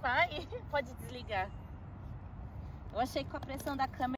limpar e pode desligar. Eu achei que com a pressão da câmera